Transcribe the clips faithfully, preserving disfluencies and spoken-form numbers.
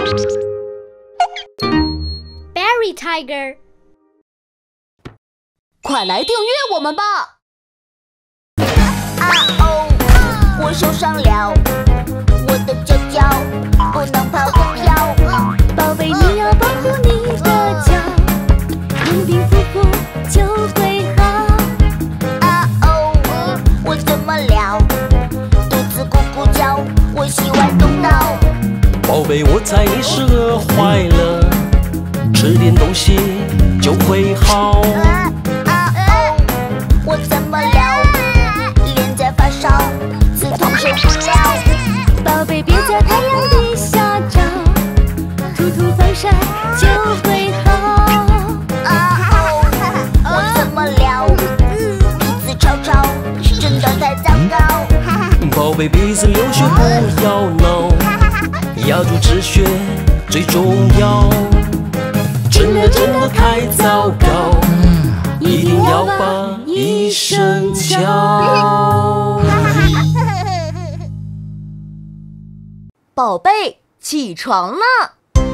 Berry Tiger， 快来订阅我们吧！ 啊哦，我受伤了，我的脚脚不能跑得飘。 宝贝，你要保护你的脚，用冰敷敷就会好。 啊哦，我怎么了？肚子咕咕叫，我喜欢动脑。 宝贝，我猜你是饿坏了，吃点东西就会好。 啊啊哦，我怎么了？脸在发烧，刺痛受不了。 宝贝，别在太阳底下照，涂涂防晒就会好。 啊哦，我怎么了？鼻子吵吵，真的太糟糕。 宝贝，鼻子流血不要闹，压住止血最重要。真的真的太糟糕，一定要把医生叫。 宝贝，起床了。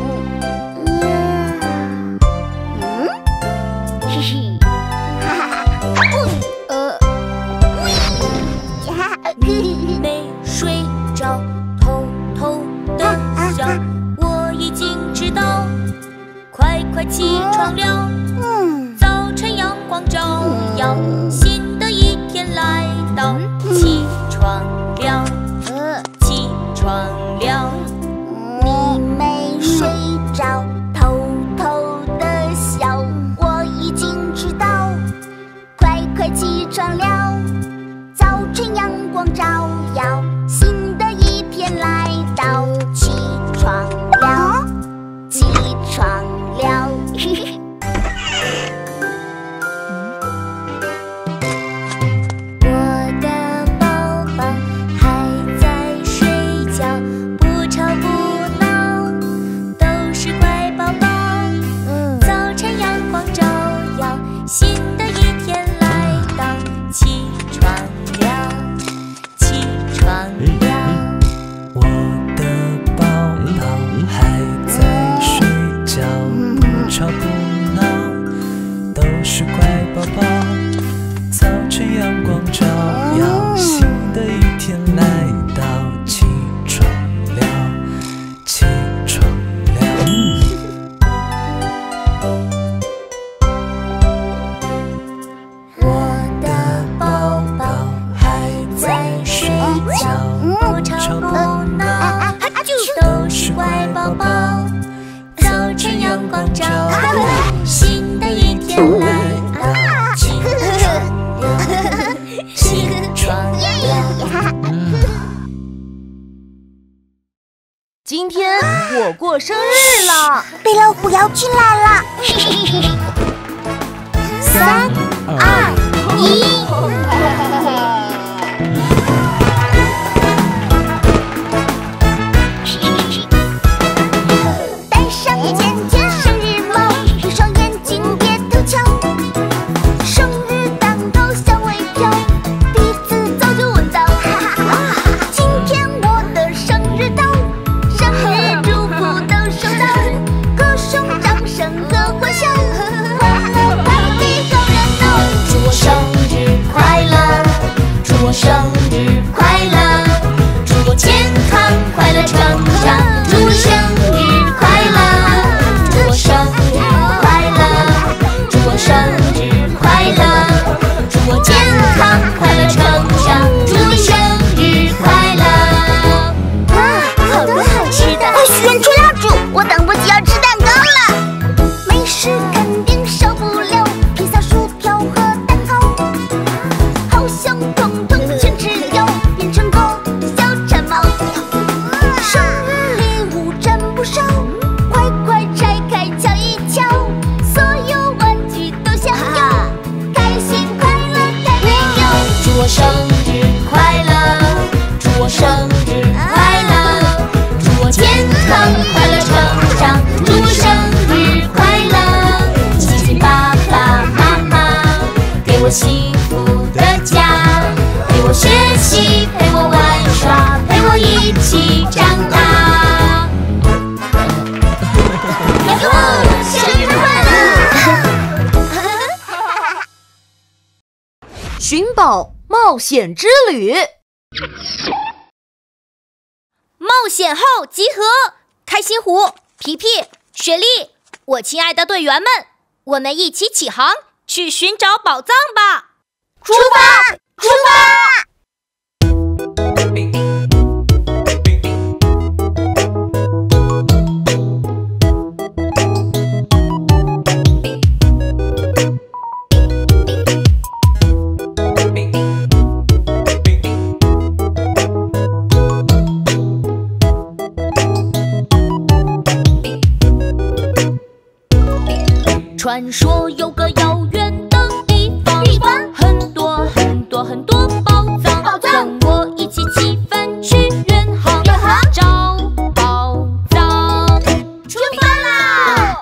嗯，嘿嘿，哈哈哈，呃，喂， 没睡着，偷偷的笑，我已经知道，快快起床了。 嗯， 早晨阳光照耀，新的一天来到，起床了， 呃， 起床了。 你没睡着，偷偷的笑，我已经知道，快快起床了，早晨阳光照耀，新的一天来到，起床了，起床了，嘿嘿。 我的宝宝还在睡觉，不吵不闹，都是乖宝宝。早晨阳光照耀，新的一天来到，起床了，起床了。 我的宝宝还在睡觉，不吵不闹，都是乖宝宝。早晨阳光照耀，新的一天来到，起床了，起床了。 我的宝宝还在睡觉，不吵不闹，都是乖宝宝。早晨阳光照耀，新的一天来到，起床了，起床了。 今天我过生日了， 被老虎咬进来了，三二一。戴上尖尖生日帽，闭上眼睛别偷瞧，生日蛋糕香味飘，鼻子早就闻到。今天我的生日到，生日祝福都收到，歌声、掌声和欢笑，欢乐 party 好热闹。祝我生日快乐，祝我生日快乐，祝我健康快乐成长，祝我生日快乐，祝我生日快乐，祝我生日快乐，祝我健康快乐成长，祝你生日快乐。哇，好多好吃的！快许愿吹蜡烛，我等不及要吃蛋糕了。美食肯定少不了披萨、薯条和蛋糕，好想统统全吃掉，变成个小馋猫。生日礼物真不少，快快拆开瞧一瞧，所有玩具都想要，开心快乐太美妙。祝我生日快乐，祝我生日快乐，祝我健康快乐成长，祝我生日快乐，谢谢爸爸妈妈给我幸福的家，陪我学习，陪我玩耍，陪我一起长大。 寻宝冒险之旅。 冒险后集合，开心湖、皮皮、雪莉，我亲爱的队员们，我们一起起航，去寻找宝藏吧！ 出发，出发！ 传说有个遥远的地方， 地方很多很多很多宝藏， 宝藏跟我一起起帆去远航， 远航找宝藏， 出发啦！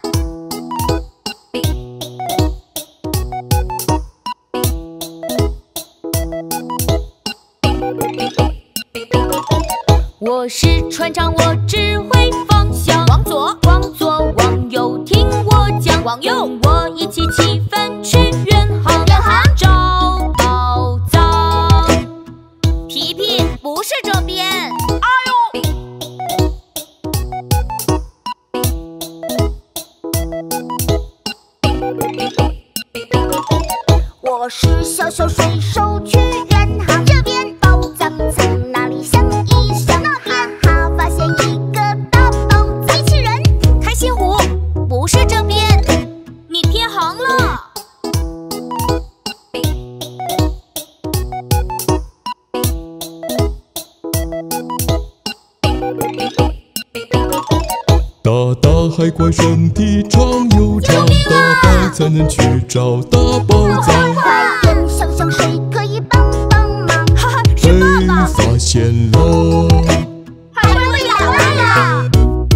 我是船长，我指挥方向， 往左， 往左，往右，听我讲， 往右， 跟我一起起帆去远航， 远航找宝藏。 皮皮不是这边， 我是小小水手去远航，这边宝藏藏哪里想一想，哈哈，发现一个大宝藏。机器人， 开心湖不是这边，你偏航了。 大大海怪身体长又长，大海才能去找大宝藏。 快点想想谁可以帮帮忙， 哈哈， 被是爸爸。 发现了， 海怪被打败了。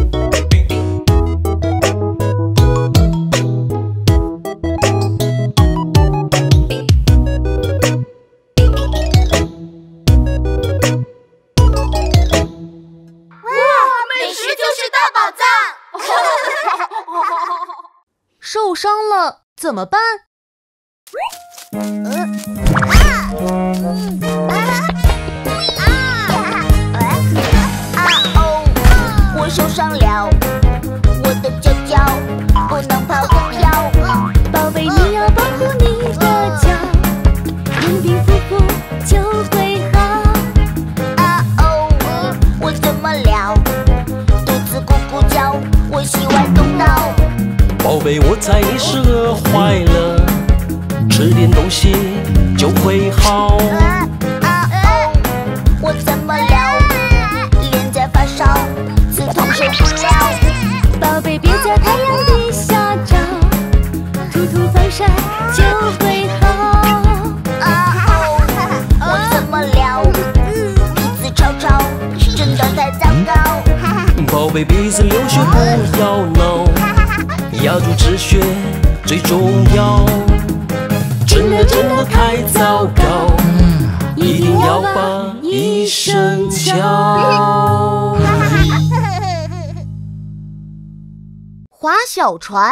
美食就是大宝藏。 受伤了怎么办？ 我受伤了，我的脚脚不能跑不跳。 宝贝，你要保护你的脚，平平复复就会好。 啊哦，我怎么了？肚子咕咕叫，我洗完动脑。 宝贝，我猜你是饿坏了，吃点东西就会好。 啊啊哦，我怎么了？脸在发烧，刺痛受不了。 宝贝，别在太阳底下照，涂涂防晒就会好。 啊哦，我怎么了？鼻子吵吵，真的太糟糕。 宝贝，鼻子流血不要闹，压住止血最重要。真的真的太糟糕，一定要把医生叫。 划小船，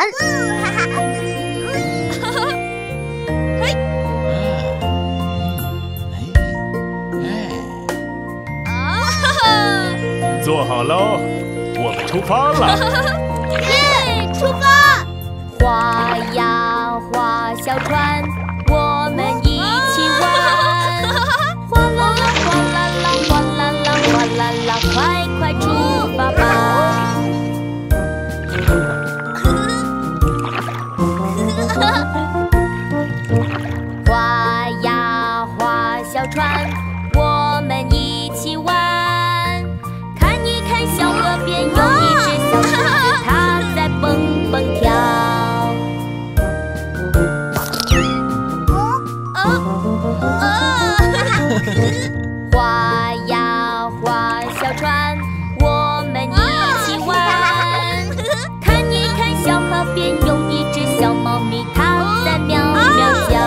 坐好喽，我们出发了。 耶，出发！ 划呀划小船，我们一起玩。哗啦啦哗啦啦哗啦啦哗啦啦，快快出发吧！划呀划小船，我们一起玩。看一看小河边有一只小狮子，它在蹦蹦跳。划呀划小船，我们一起玩。看一看小河边有一只小猫咪，它在喵喵叫。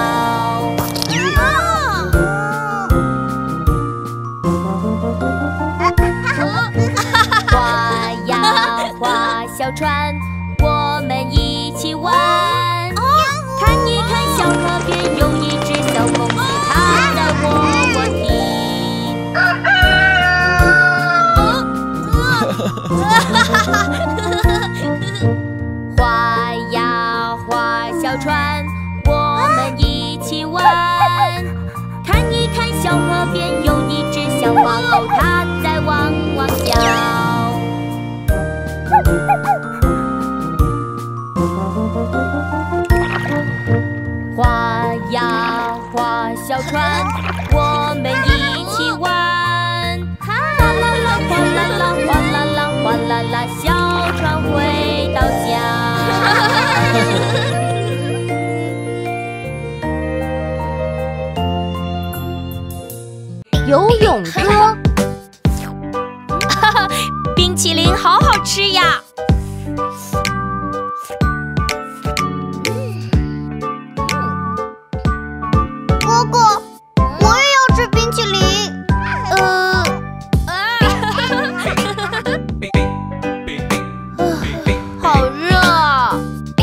划呀划小船，我们一起玩。看一看小河边有一只小公鸡。 划呀划小船，我们一起玩。看一看小河边有一只小花狗，它在汪汪叫。划呀划小船，我们一起玩。啦啦啦，哗啦啦，哗啦啦，哗啦啦，小船回到家。 游泳歌。 冰淇淋好好吃呀！ 哥哥，我也要吃冰淇淋。呃， 好热啊！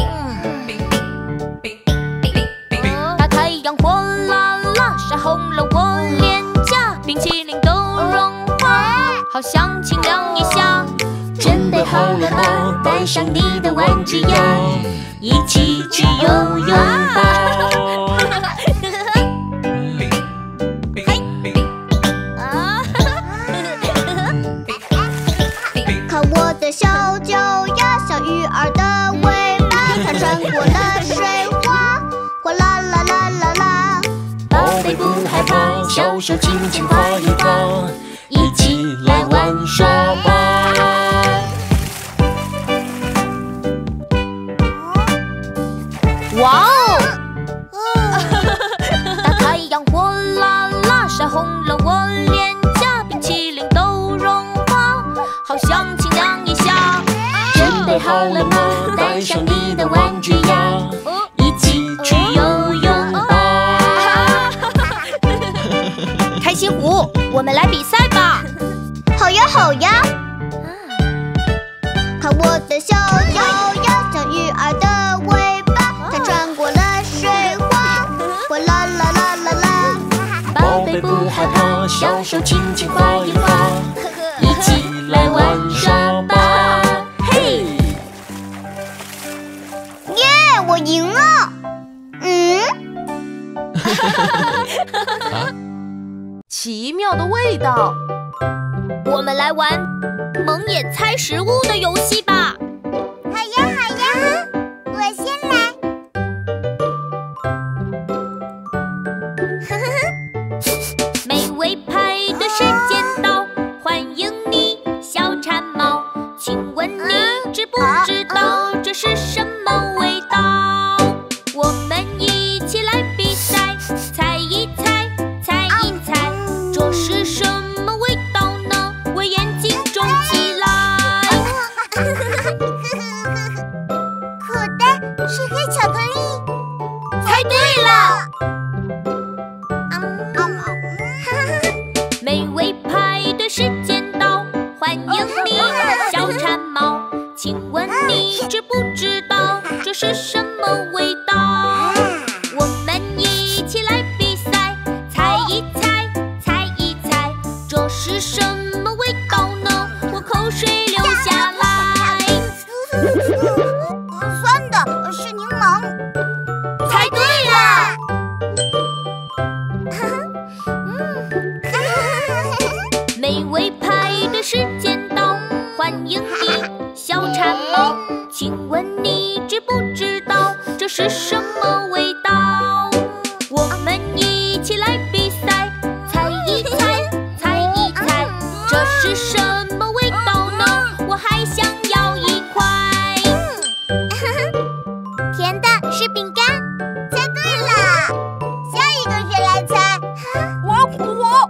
大太阳火辣辣，晒红了我脸颊，冰淇淋都融化，好想清凉一下。准备好了吗？带上你的玩具呀，一起去游泳吧！ 看我的小脚呀，像鱼儿的尾巴，它穿过了水花，哗啦啦啦啦啦。 宝贝不害怕，小手轻轻划一划，一起来玩耍吧。 哇哦！大太阳火辣辣，晒红了我脸颊，冰淇淋都融化，好想清凉一下。准备好了吗？带上你的玩具呀，一起去游泳吧！开心湖，我们来比赛吧！ 好呀好呀，看我的小脚呀，像鱼儿的尾巴，它穿过了水花，哗啦啦啦啦啦。 宝贝不害怕，小手轻轻划一划，一起来玩耍吧。嘿！ 耶，我赢了！嗯， 奇妙的味道。 我们来玩蒙眼猜食物的游戏吧！ 好呀好呀，我先来。 美味派对时间到，欢迎你，小馋猫。请问你知不知道这是什么味道？我们一起来比赛，猜一猜，猜一猜，这是什么味道呢？我眼睛肿起来。 口袋是黑巧克力。 猜对了。美味派对时间到，欢迎你，小馋猫。请问你知不知道这是什么味道？我们一起来比赛，猜一猜，猜一猜，这是什么味道呢？我口水流下来。 酸的是柠檬。 猜对了。美味派对时间到，欢迎你，小馋猫。请问你知不知道这是什么味道？我们一起来比赛，猜一猜，猜一猜，这是什么味道呢？我还想要一块。 甜的是饼干。猜对了。下一个谁来猜？我我。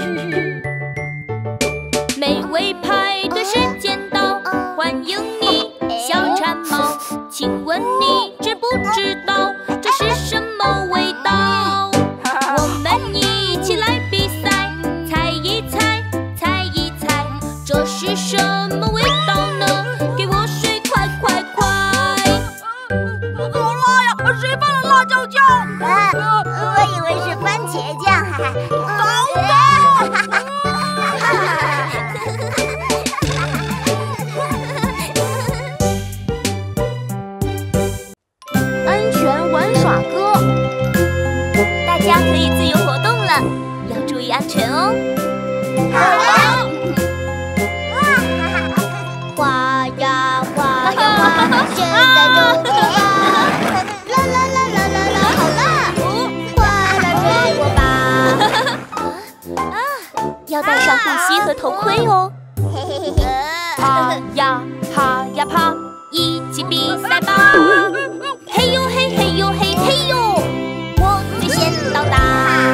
美味派对时间到，欢迎你，小馋猫。请问你知不知道安全玩耍歌， 大家可以自由活动了，要注意安全哦。 好。滑呀滑呀滑，现在就出发！啦啦啦啦啦啦，好了，快来追我吧！ 啊，要戴上护膝和头盔哦。爬呀爬呀爬，一起比赛吧！嘿呦嘿嘿呦嘿嘿呦，我最先到达。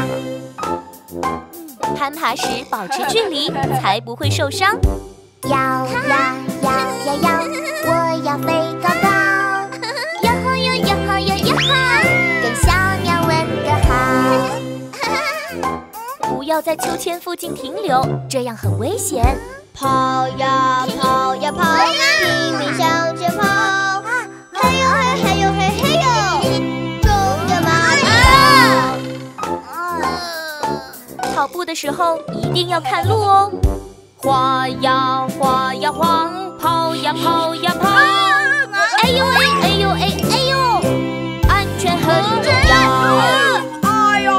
攀爬时保持距离，才不会受伤。 摇呀摇呀摇，我要飞高高！摇吼摇摇吼摇摇吼，跟小鸟问个好。 不要在秋千附近停留，这样很危险。 跑呀跑呀跑，拼命向前跑！嘿呦嘿嘿呦嘿嘿呦，冲着马跑！ 跑步的时候一定要看路哦。滑呀滑呀滑，跑呀跑呀跑，哎呦哎哎呦哎哎呦，安全很重要。哎呦！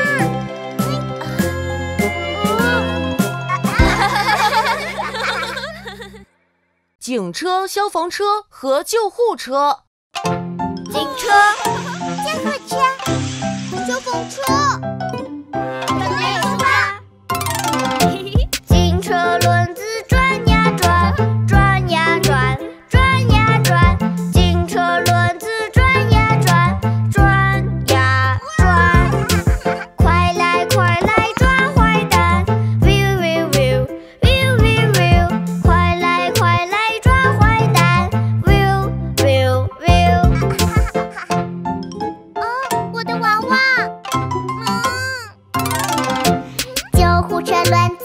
警车、消防车和救护车。 警车、救护车、消防车。警车轮子转呀转，转呀转，转呀转。警车轮子转呀转，转呀转。快来快来抓坏蛋 ，viu viu viu viu viu viu。快来快来抓坏蛋 ，viu viu viu。哦，我的娃娃。嗯。救护车轮子。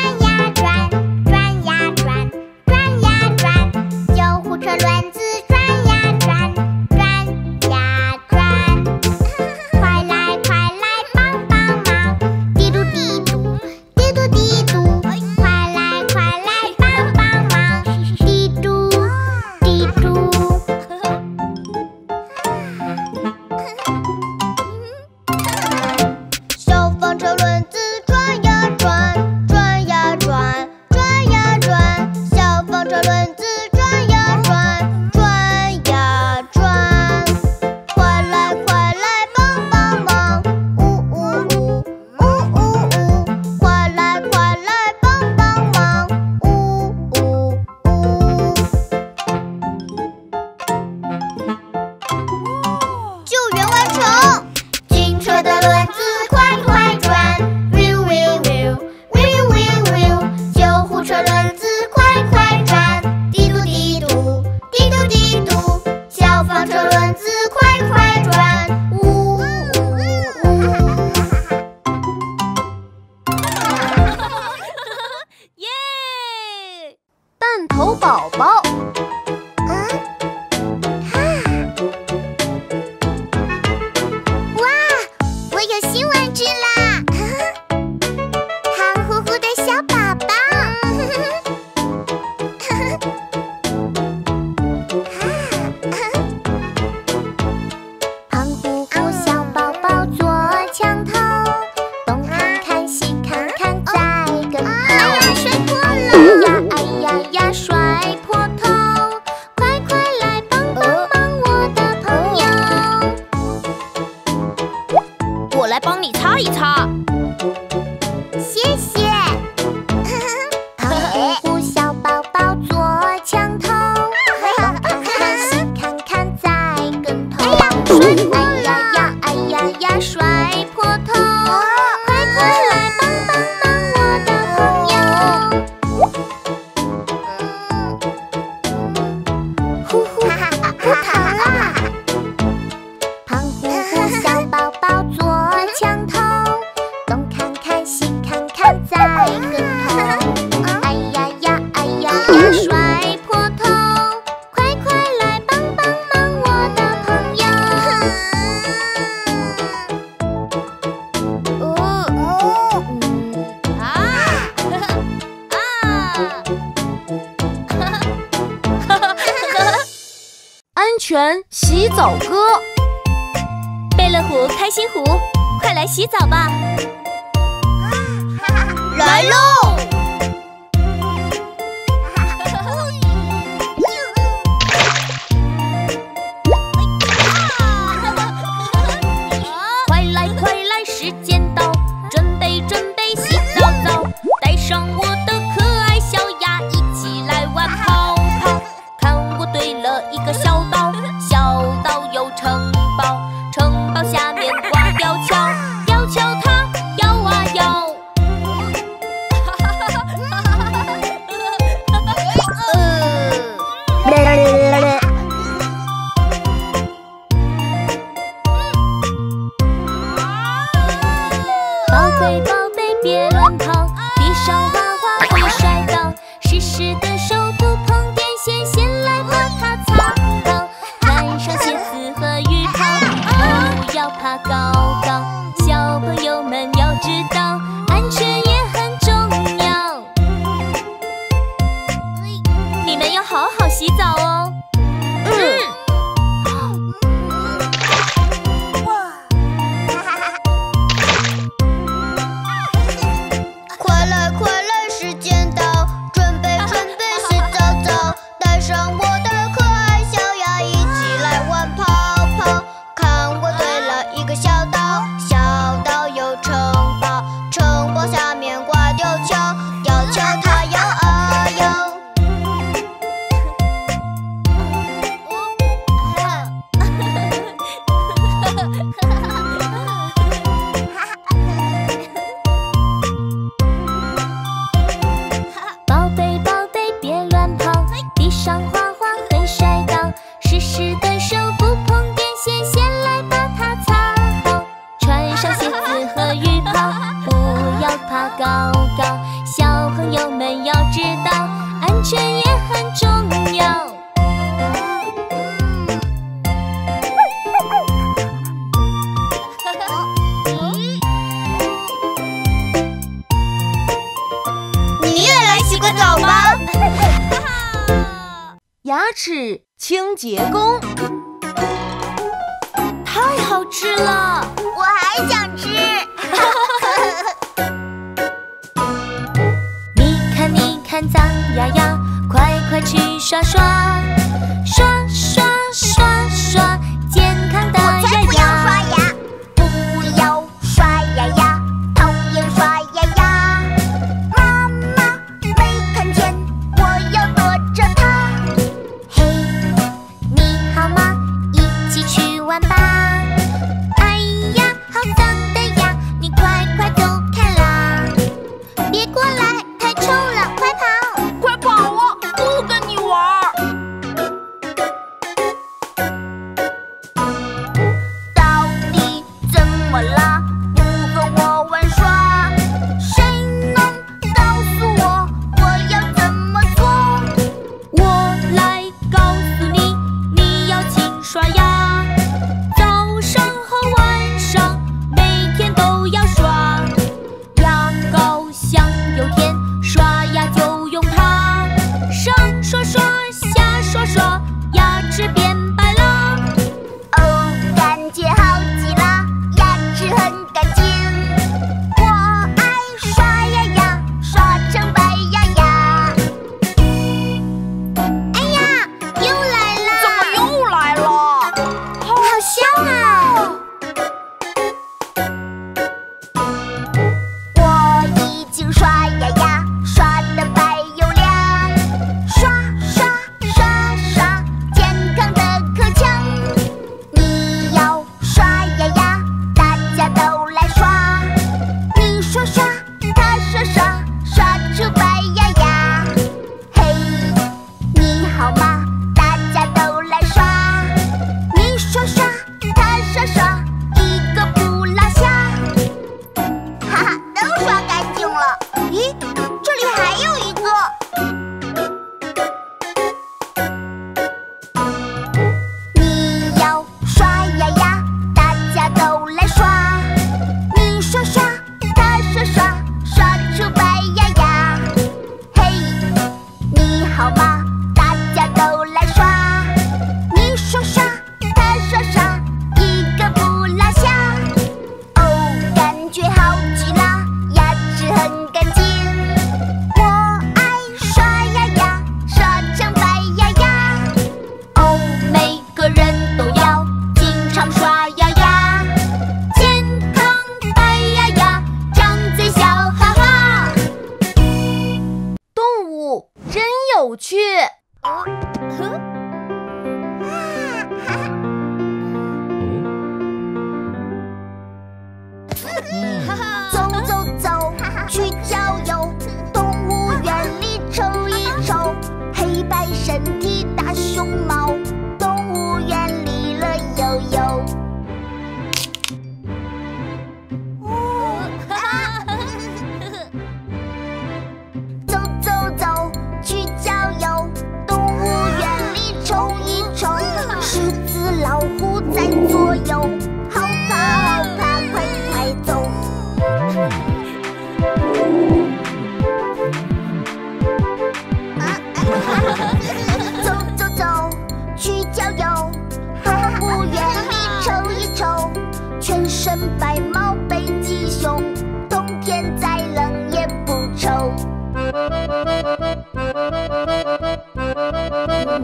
蛋头宝宝。 哇，我有新玩具啦！胖乎乎的小宝宝。胖乎乎小宝宝坐墙头，东看看西看看再跟头。哎呀，摔破了！呀哎呀呀，摔破头！快快来帮帮忙，我的朋友！ 我来帮你擦一擦。 谢谢。胖乎乎小宝宝坐墙头，东看看西看看再跟头。哎呀呀哎呀呀，摔破头！快快来帮帮忙，我的朋友！呼呼呼糖啦！胖乎乎小宝宝坐墙头， 泉洗澡歌。 贝乐湖开心湖，快来洗澡吧！ 来喽！ 快来快来，时间到，准备准备洗澡澡，带上我的可爱小鸭，一起来玩泡泡。看我堆了一个小岛，小岛有城堡，城堡下面挂吊桥，吊桥它摇啊摇。宝贝宝贝别乱跑，地上滑滑会摔倒，湿湿的手不碰电线，先来把它擦好。穿上鞋子和雨袍，不要爬高高。小朋友们要知道，安全也很重要。你们要好好洗澡哦。嗯。 快来快来，时间到，准备准备洗澡澡，带上我的可爱小鸭，一起来玩泡泡。看我堆了一个小岛，小岛有城堡，城堡下面挂吊桥，吊桥它摇啊摇。 宝贝宝贝别乱跑，地上滑滑会摔倒，湿湿的手不碰电线，先来把它擦好。穿上鞋子和雨袍，不要爬高高。小朋友们要知道，安全也很重要。 你也来洗个澡吧。 牙齿清洁工。 太好吃了， 我还想吃。 你看你看脏牙牙，快快去刷刷，刷刷刷刷，健康的我才牙不要刷牙。 牙，不要刷牙牙，讨厌刷牙牙。妈妈没看见，我要躲着她。嘿，你好吗？一起去玩吧。哎呀，好脏的牙，你快快走开啦！别过来，太臭了，快跑！ 快跑啊！不跟你玩。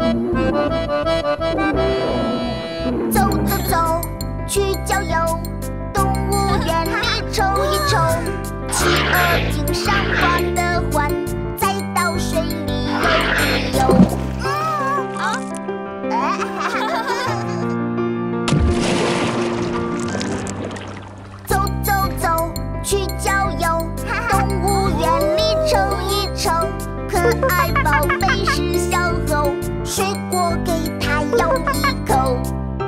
走走走，去郊游，动物园里瞅一瞅，企鹅经常换的换，再到水里游一游。啊！走走走，去郊游，动物园里瞅一瞅，可爱宝贝是小猴，水果给它咬一口。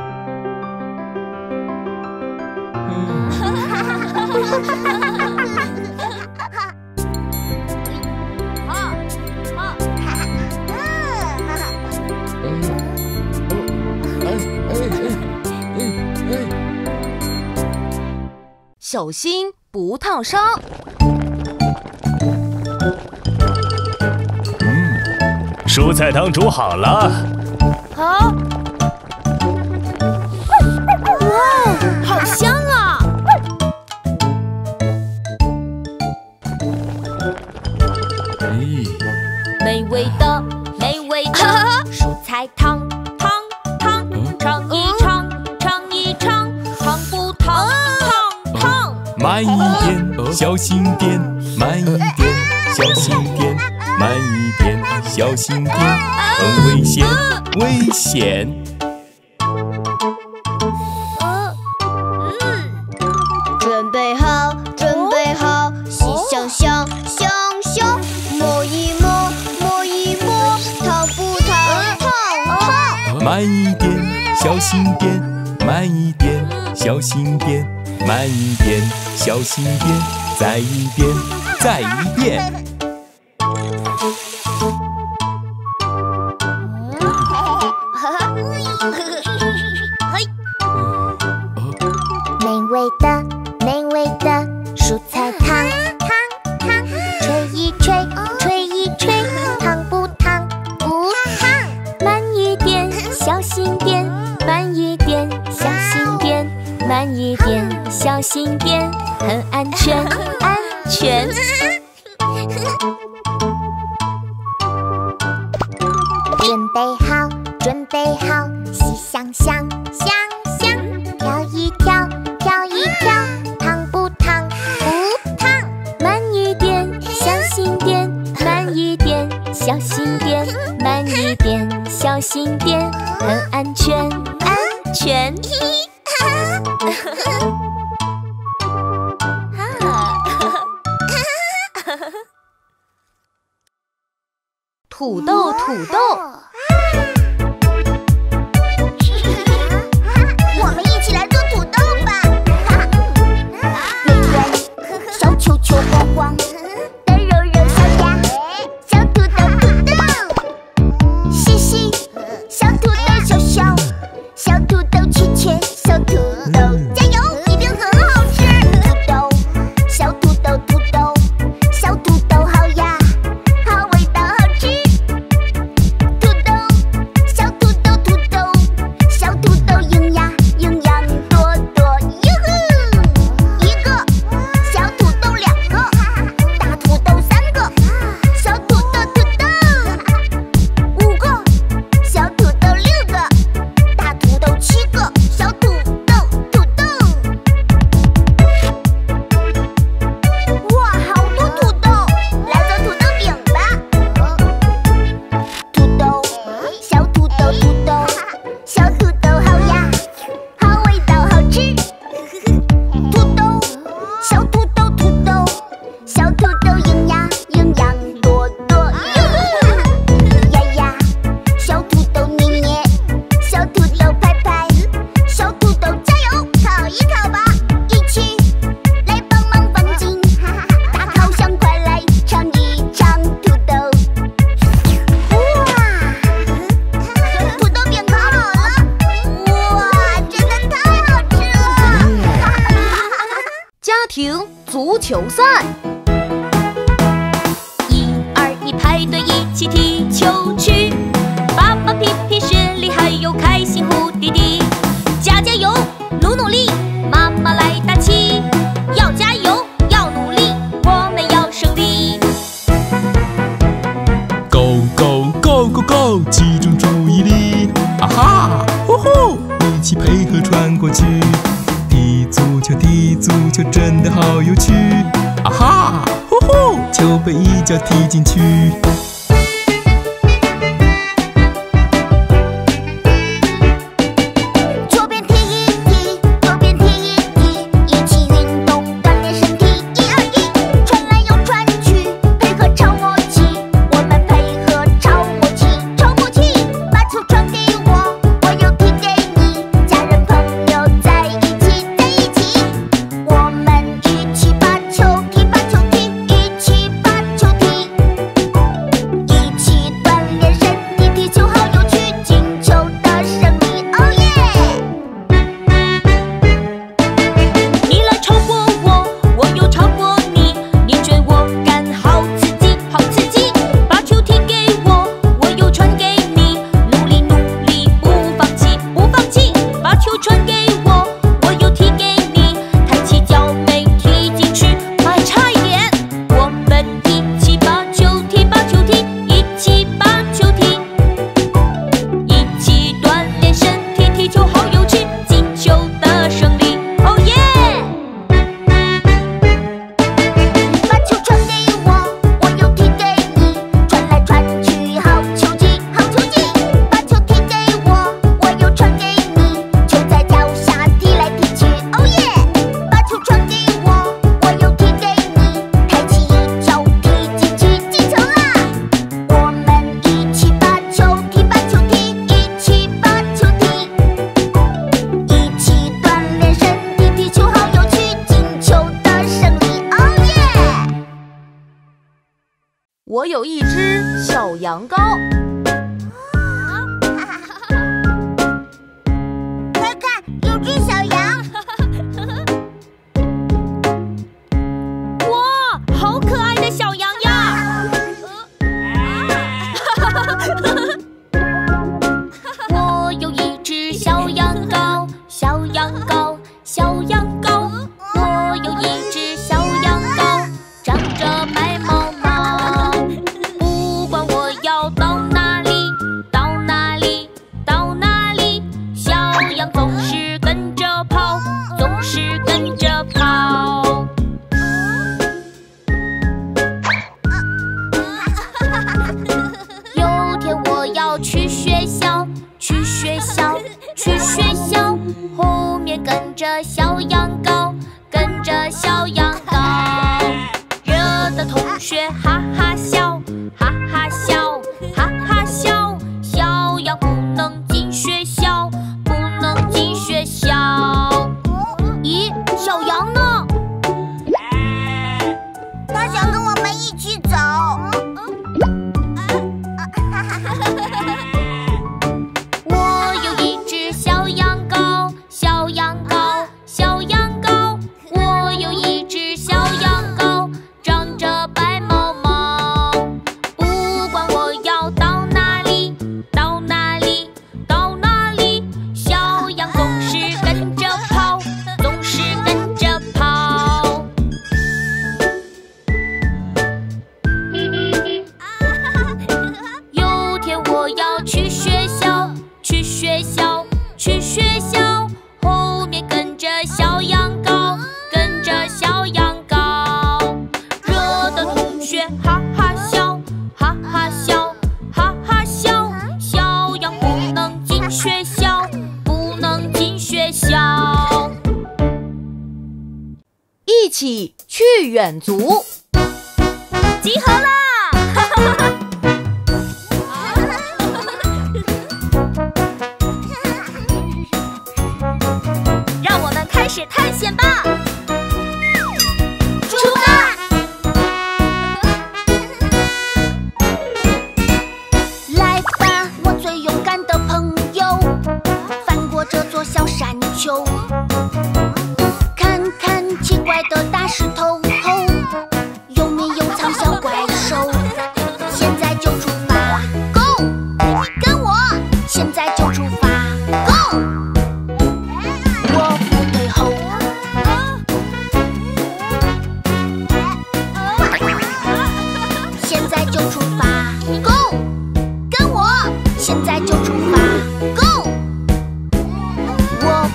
小心不烫伤。 嗯，蔬菜汤煮好了。 好。哇，好香啊！美味的，美味的蔬菜汤，汤汤，尝一尝，尝一尝，烫不烫？烫烫。 慢一点，小心点，慢一点，小心点，慢一点，小心点，很危险，危险。 准备好，准备好，洗香香，香香，摸一摸，摸一摸，烫不烫？烫烫。 慢一点，小心点，慢一点，小心点，慢一点，小心点，再一遍，再一遍。 美味的，美味的蔬菜汤，汤汤，吹一吹，吹一吹，烫不烫？不烫。 慢一点，小心点，慢一点，小心点，慢一点，小心点，很安全，安全。 准备好，准备好，洗香香，香香，跳一跳，跳一跳，烫不烫？不烫。 慢一点，小心点，慢一点，小心点，慢一点，小心点，很安全，安全。 土豆，土豆。 我们一起来做土豆吧！圆圆，小球球晃晃，大肉肉小鸭，小土豆土豆，细细小土豆小小，小土豆切切小土豆，加油，一定很好吃！土豆，小土豆土豆，小土豆好呀，好味道好吃。土豆，小土豆土豆，小土豆营养营养多多，哟呵！一个小土豆两个，大土豆三个，小土豆土豆五个，小土豆六个，大土豆七个，小土豆土豆。哇，好多土豆，来做土豆饼吧！土豆，小土豆土豆，小土豆好呀，好味道好吃。土豆，小土豆土豆，小土豆营养营养多多，哟呵！呀呀，小土豆捏捏，小土豆拍拍，小土豆加油，烤一烤吧，一起来帮忙放进大烤箱，快来尝一尝土豆。哇，土豆饼烤好了！哇，真的太好吃了！ 家庭足球赛。 一二一，排队一起踢球去，爸爸皮皮是厉害又开心胡弟弟，加加油，努努力，妈妈来打气，要加油，要努力，我们要胜利。 Go go go go go，集中注意配合穿过去。踢足球，踢足球，真的好有趣！啊哈，呼呼，球被一脚踢进去。 左边踢一踢，右边踢一踢，一起运动锻炼身体。一二一，传来又传去，配合超默契。我们配合超默契，超默契。把球传给我，我又踢给你。家人朋友在一起，在一起。我们一起把球踢，把球踢，一起把球踢。一起锻炼身体，踢球好有趣，进球的胜利，哦耶！ 你来超过我，我又超过你，你追我赶，好刺激，好刺激！把球踢给我，我又传给你，努力努力，不放弃，不放弃！把球传给我，我又踢给你，抬起脚没踢进去，还差一点！我们一起把球踢，把球踢，一起把球踢，一起锻炼身体，踢球好有趣，进球的胜利，哦耶！ 把球传给我，我又踢给你，传来传去，好球技，好球技。把球踢给我，我又传给你，球在脚下踢来踢去，哦耶！把球传给我，我又踢给你，抬起一脚踢进去，进球啦！我们一起把球踢，把球踢，一起把球踢，一起锻炼身体，踢球好有趣，进球的胜利，哦耶！ 我有一只小羊羔， 快看，有只小羊！ 哇，好可爱的小羊呀！我有一只小羊羔，小羊羔，小羊羔。我有一只小羊羔，长着白毛毛。不管我要到哪里，到哪里，到哪里，小羊总是跟着跑，总是跟着跑。有天我要去学校，去学校，去学校，后面跟着小羊羔，跟着小羊羔，惹得同学哈哈笑，哈哈笑，哈哈笑，小羊不能进学校，不能进学校。咦，小羊呢？ 他想跟我们一起走。 我有一只小羊羔，小羊羔，小羊羔。我有一只小羊羔，长着白毛毛。不管我要到哪里，到哪里，到哪里，小羊总是跟着跑，总是跟着跑。有天我要去学校，去学校，去学校，后面跟着小羊羔，跟着小羊羔，惹得同学哈哈笑，哈哈笑，哈哈笑，小羊不能进学校，不能进学校。 一起去远足。 集合啦！让我们开始探险吧！ 出发！来吧，我最勇敢的朋友，翻过这座小山丘，看看奇怪的大石头后，有没有藏小怪兽？现在就出发 ，Go！ 跟我，现在就出发 ，Go！ 我不退后。现在就出发 ，Go！ 跟我，现在就出发 ，Go！ 我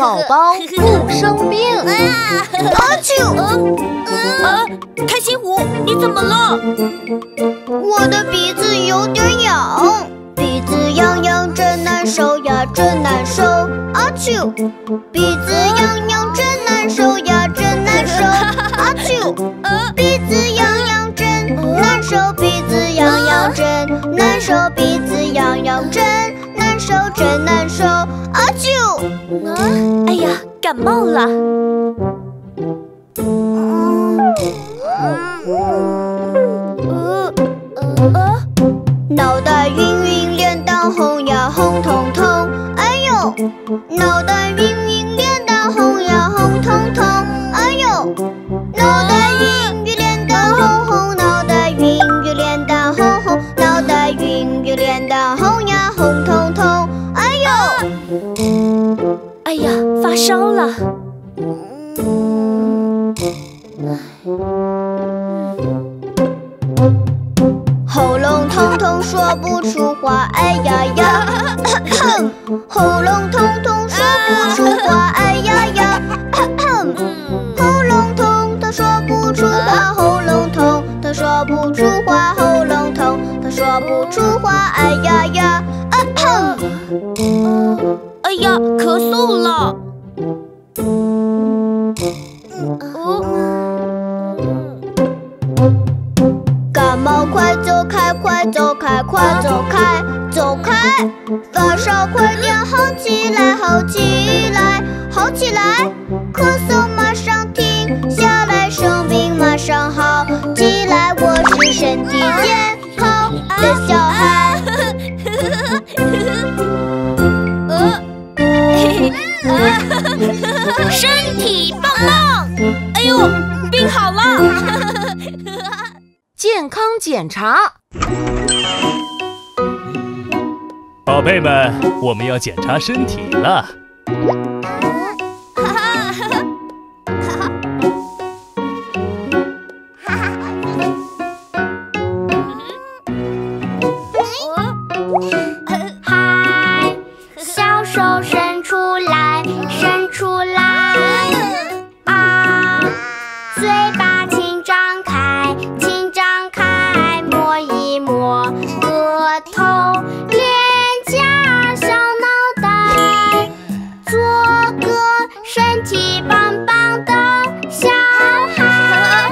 宝宝不生病。 阿啾！ 啊，开心果，你怎么了？ 我的鼻子有点痒，鼻子痒痒真难受呀，真难受。阿啾！鼻子痒痒真难受呀，真难受。阿啾！鼻子痒痒真难受，鼻子痒痒真难受，鼻子痒痒真难受，真难受。阿啾！ 哎呀，感冒了。 脑袋晕晕，脸蛋红呀，红彤彤。哎呦，脑袋晕晕，脸蛋红呀，红彤彤。哎呦，脑袋晕晕，脸蛋红红，脑袋晕晕，脸蛋红红，脑袋晕晕，脸蛋红呀，红彤彤。哎呦， 哎呀，发烧了。 喉咙痛痛说不出话，哎呀呀，喉咙痛痛说不出话，哎呀呀，喉咙痛他说不出话，喉咙痛他说不出话，喉咙痛他说不出话，哎呀呀， 哎呀，咳嗽了。 感冒快走开，快走开，快走开，走开！发烧快点好起来，好起来，好起来！咳嗽马上停下来，生病马上好起来。我是身体健康的小孩。 身体棒棒！哎呦，病好了！ 健康检查， 宝贝们，我们要检查身体了。 嗨，小手伸出来，伸出来，啊，嘴巴请张开，请张开，摸一摸额头、脸颊、小脑袋，做个身体棒棒的小孩。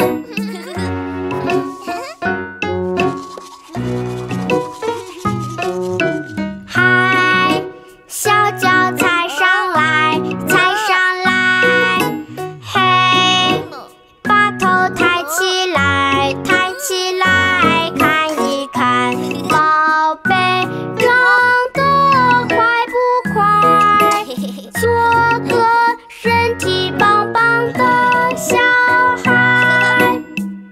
嗨，小脚踩上来，踩上来，嘿，把头抬起来，抬起来，看一看，宝贝长得快不快？做个身体棒棒的小孩。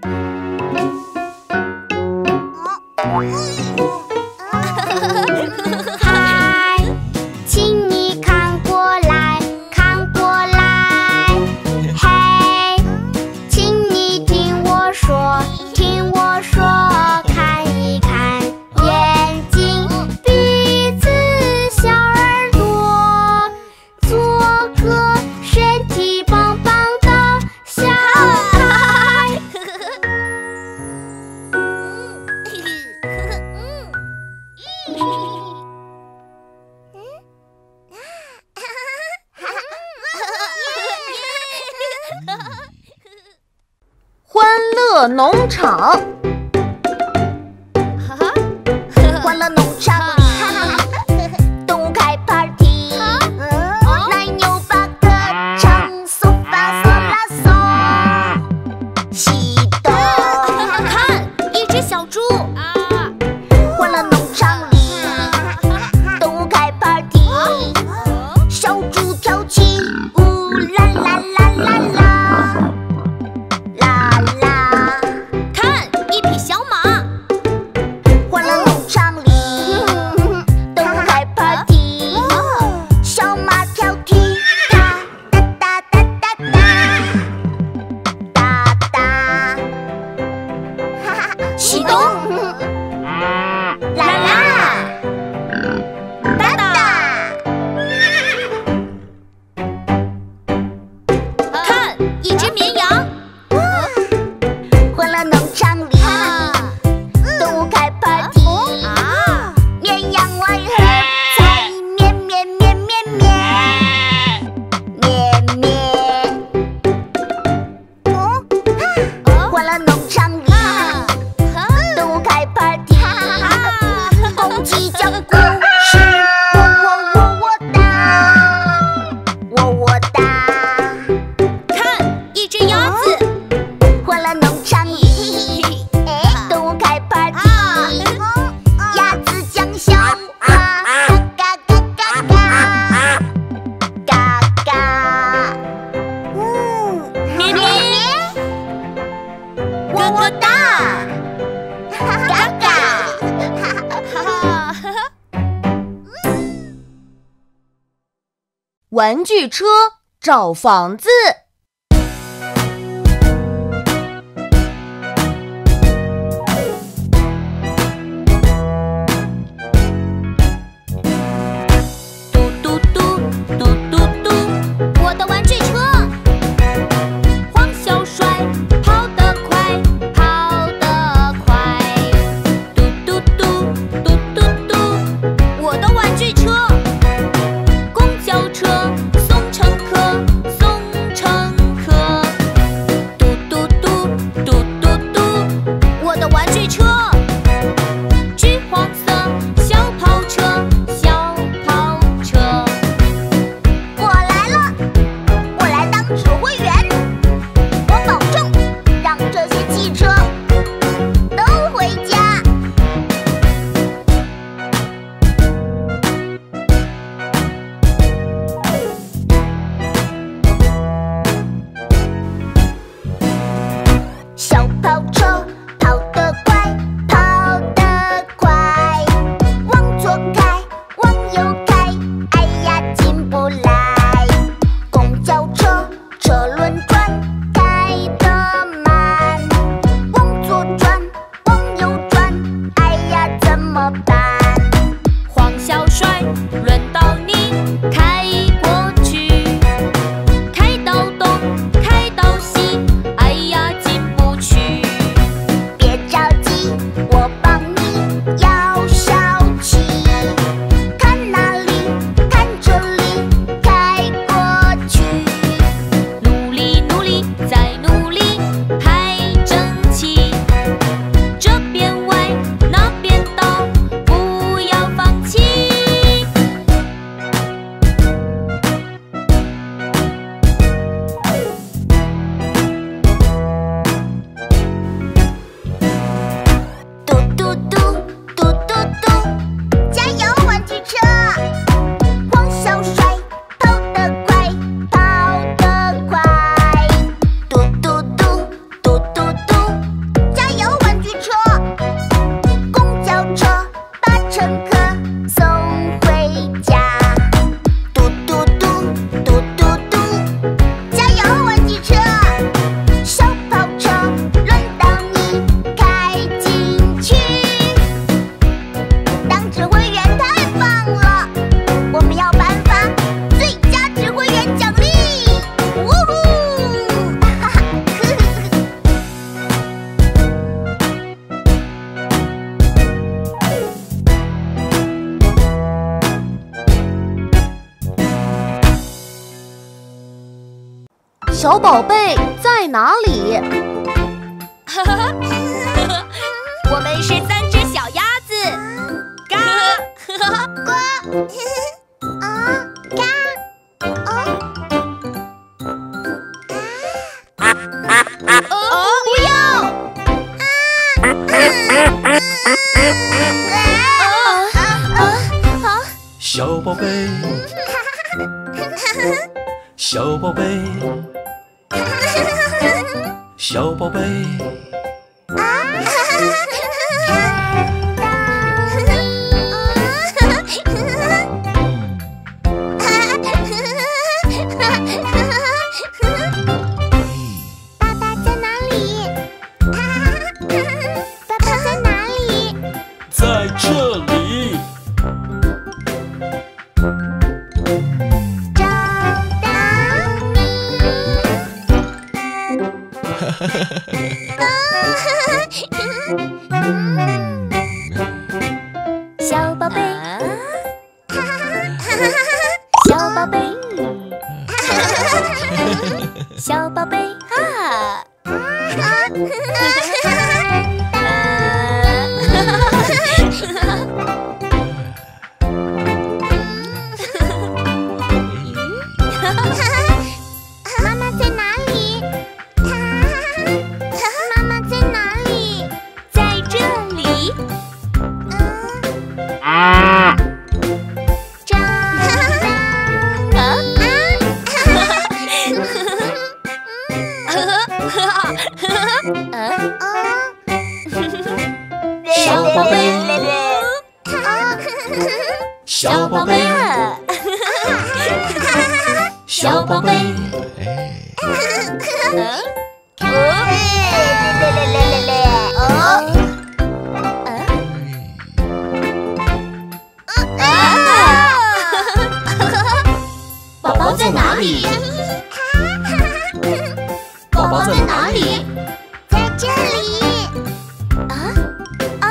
嗨，请你看过来，看过来，嘿，请你听我说，听我说，看一看，眼睛、鼻子、小耳朵，做个身体棒棒的小孩。 欢乐农场， 欢乐农场里，动物开 party， 奶牛八个唱嗦发嗦啦嗦，西哆。 看，一只小猪啊！ 欢乐农场里，动物开 party， 小猪跳起舞啦啦啦啦啦，啦啦。 看，一匹小马。 欢乐农场里， 玩具车找房子。小宝贝在哪里？ 我们是三只小鸭子，嘎呱啊嘎哦哦不要！ 小宝贝，小宝贝，小宝贝。 爸爸在哪里？爸爸在哪里？ 在这里。 找到你。 小宝贝，小宝贝，小宝贝啊！ 妈妈在哪里？妈妈在哪里？ 在这里。 啊！找到小宝贝，小宝贝。 小宝贝。宝宝在哪里？宝宝在哪里？ 在这里。啊啊！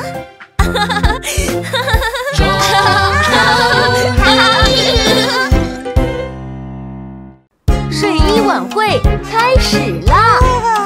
睡衣晚会开始啦！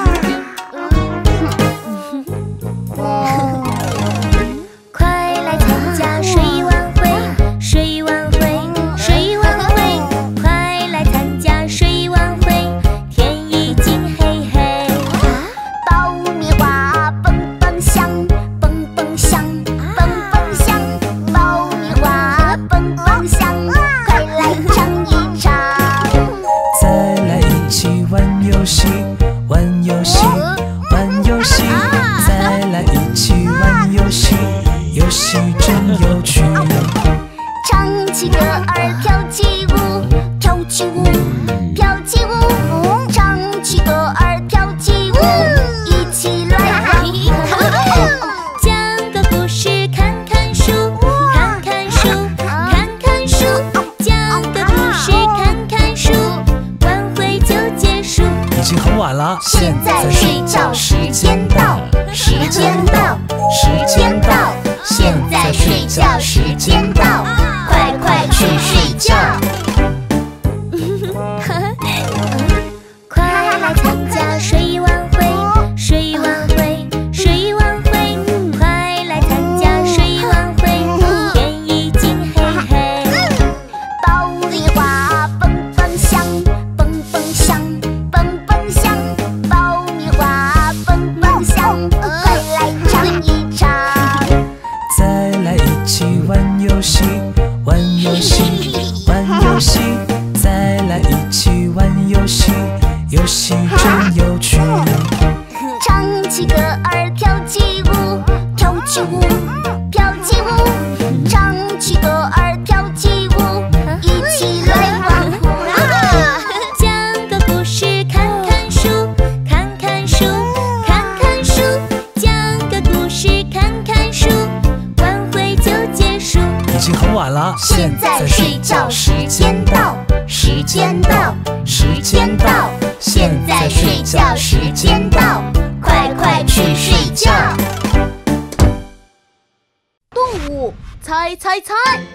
快来参加睡衣晚会，睡衣晚会，睡衣晚会，快来参加睡衣晚会，天已经黑黑。 爆米花蹦蹦响，蹦蹦响，蹦蹦响，爆米花蹦蹦响，快来尝一尝。 再来一起玩游戏，玩游戏，玩游戏，再来一起玩游戏，游戏真有趣。 唱起歌儿跳起舞，跳起舞，跳起舞，唱起歌儿跳起舞，一起来玩。 讲个故事，看看书，看看书，看看书，讲个故事，看看书，晚会就结束。 已经很晚了， 现在睡觉时间到，时间到，时间到，现在睡觉时间到，快快去睡觉。 快来参加睡衣晚会，睡衣晚会，睡衣晚会，快来参加睡衣晚会，天已经黑黑。 爆米花蹦蹦响，蹦蹦响，蹦蹦响，爆米花蹦蹦响，快来尝一尝。 再来一起玩游戏，玩游戏，玩游戏，再来一起玩游戏，游戏真有趣。 唱起歌儿跳起舞，跳起舞，跳起舞，唱起歌儿跳起舞，一起来玩呼啦！ 讲个故事，看看书，看看书，看看书，讲个故事，看看书，晚会就结束。 已经很晚了， 现在睡觉时间到，时间到，时间到，现在睡觉时间到，快快去睡觉。 动物猜猜猜！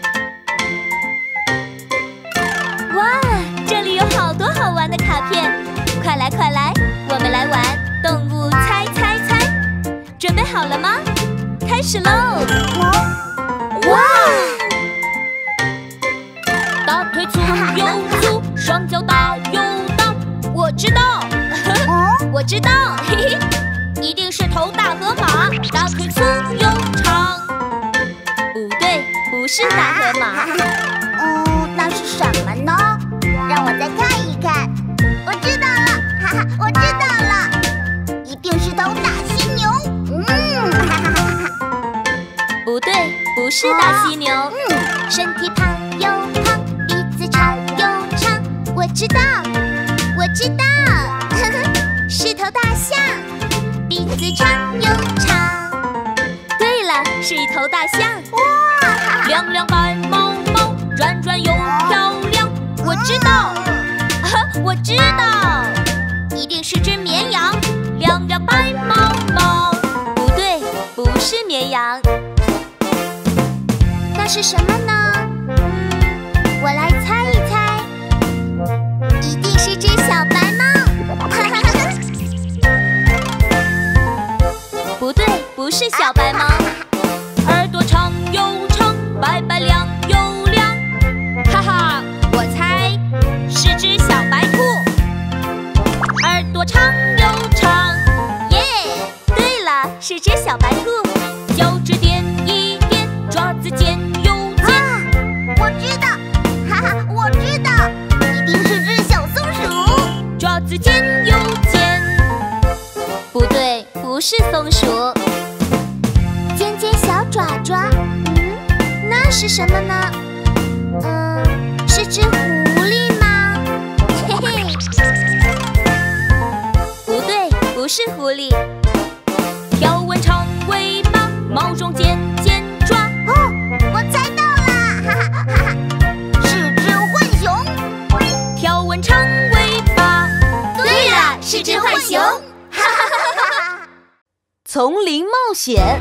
哇，这里有好多好玩的卡片，快来快来，我们来玩动物猜猜猜，准备好了吗？开始喽！ 哇！ 大腿粗又粗，双脚大又大，我知道，我知道，嘿嘿，一定是头大河马，大腿粗又长。不对，不是大河马。 嗯，那是什么呢？让我再看一看。我知道了，哈哈，我知道了，一定是头大犀牛。嗯，哈哈哈哈。 不对，不是大犀牛。 嗯，身体胖又胖，鼻子长又长，我知道，我知道，呵呵，是头大象，鼻子长又长。 对了，是一头大象。 哇，哈哈， 亮亮白毛毛，转转又漂亮。我知道，我知道，一定是只绵羊，亮亮白毛毛。不对，不是绵羊。 那是什么呢？嗯，我来猜一猜，一定是只小白猫。哈哈哈。 不对，不是小白猫，耳朵长又长，白白亮又亮。哈哈，我猜是只小白兔，耳朵长又长。耶，对了，是只小白兔，脚趾点一点，爪子尖又尖。 啊，我知道，哈哈，我知道，一定是只小松鼠， 爪子尖又尖。不对，不是松鼠。 尖尖小爪爪，嗯，那是什么呢？嗯，是只狐狸吗？ 不是狐狸。条纹长尾巴，毛中尖尖爪。 哦，我猜到了，哈哈哈哈！是只浣熊。 条纹长尾巴。对了，是只浣熊。哈哈哈哈！ 丛林冒险。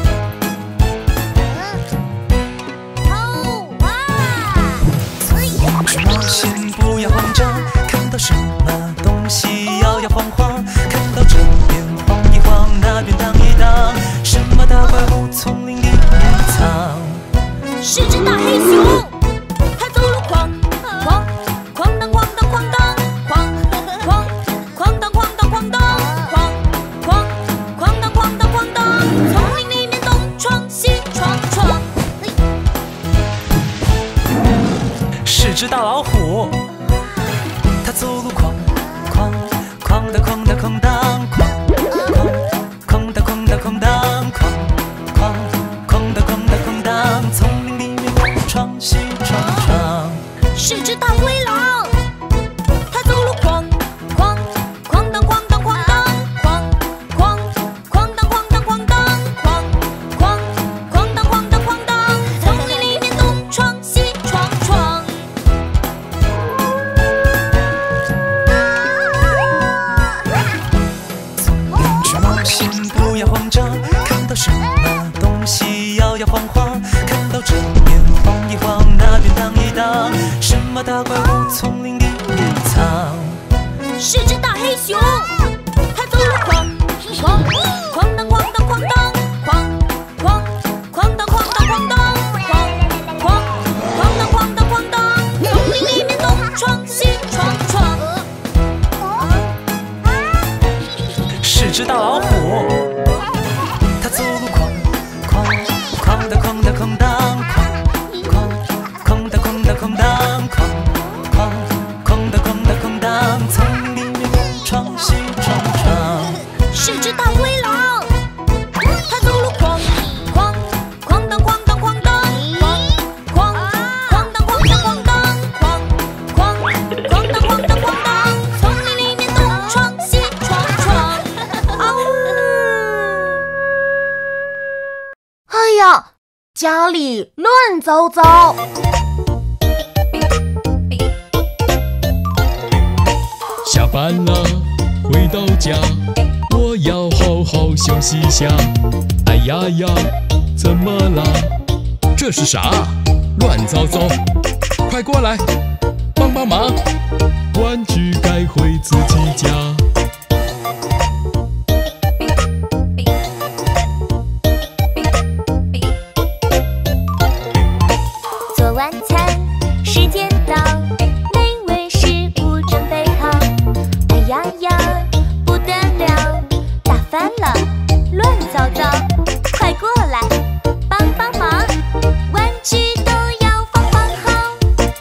哦哇！ 去冒险不要慌张，看到什么东西摇摇晃晃，看到这边晃一晃，那边荡一荡，什么大怪物丛林里面藏？ 是只大黑熊，它走路哐哐哐当哐当哐当哐哐哐当哐当哐当哐哐哐当哐当哐当，丛林里面东闯西闯闯。 是只大老虎，它走路哐哐哐当哐当哐当哐哐哐当哐当哐当哐哐哐当哐当哐当，丛林里面东闯西闯闯。 是只大灰狼，它走路哐哐哐当哐当哐当哐哐哐当哐当哐当哐哐哐当哐当哐当，丛林里面东闯西闯闯。 去冒险不要慌张，看到什么东西摇摇晃晃，看到这边晃一晃，那边荡一荡，什么大怪物丛林里面藏？ 是只大黑熊，它走路哐哐哐当哐当哐当哐哐哐当哐当哐当哐哐哐当哐当哐当，丛林里面东闯西闯闯。 是只大老虎，它走路哐哐哐当哐当哐当哐哐哐当哐当哐当哐哐哐当哐当哐当，丛林里面东闯西闯闯。 是只大灰狼，它走路哐哐哐当哐当哐当哐哐哐当哐当哐当哐哐哐当哐当哐当，丛林里面东闯西闯闯。嗷呜！ 哎呀，家里乱糟糟。 下班了，回到家，我要好好休息一下。哎呀呀，怎么了？这是啥？乱糟糟！快过来，帮帮忙！玩具该回自己家。 做晚餐时间到，美味食物准备好。哎呀呀，不得了，打翻了，乱糟糟！快过来帮帮忙，玩具都要放放好。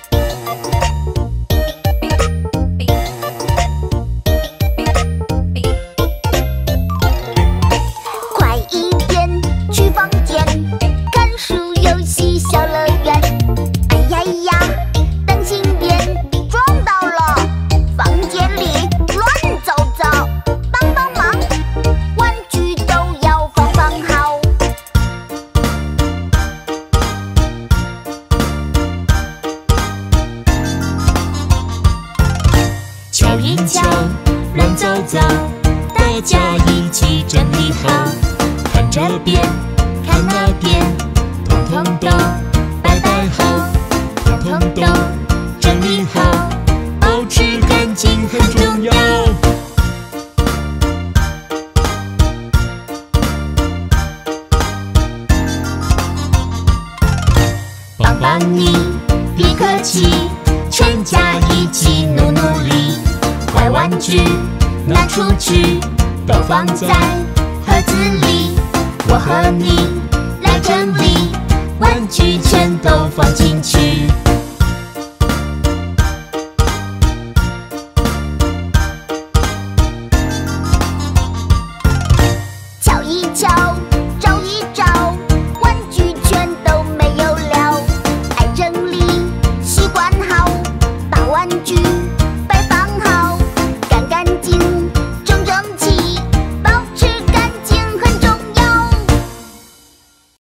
快一点去房间，看书游戏小乐园。哎呀呀，当心点，撞到了，房间里乱糟糟，帮帮忙，玩具都要放放好。 瞧一瞧，乱糟糟，大家一起整理好。看这边，看那边，统统都摆摆好，统统都整理好，保持干净很重要。 帮帮你，别客气，全家一起努努力，坏玩具拿出去，都放在盒子里。我和你来整理，玩具全都放进去。